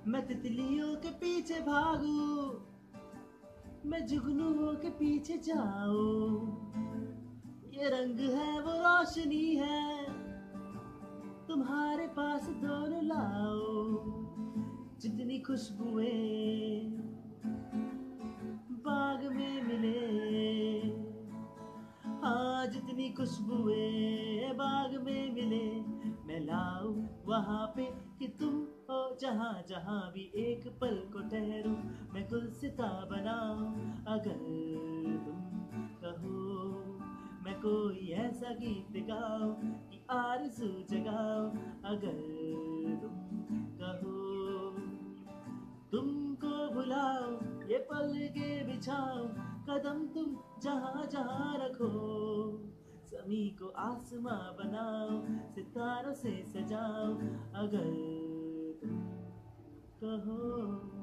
मैं तितलियों के पीछे भागूं, मैं जुगनुओं के पीछे जाऊं। ये रंग है वो रोशनी है, तुम्हारे पास दोनों लाओ। जितनी खुशबुएं बाग में मिले, हाँ जितनी खुशबुएं बाग में मिले, मैं लाऊं वहाँ पे कि तुम हो जहाँ जहाँ भी एक पल को ठहरूं, मैं गुलसिता बनाऊं। अगर तुम कहो मैं कोई ऐसा गीत गाऊं कि आरज़ू जगाऊं। अगर तुम कहो तुमको भुलाओ, ये पल के बिछाओ, कदम तुम जहाँ जहाँ रखो। ज़मीं को आसमां बनाओ, सितारों से सजाओ। अगर तुम कहो।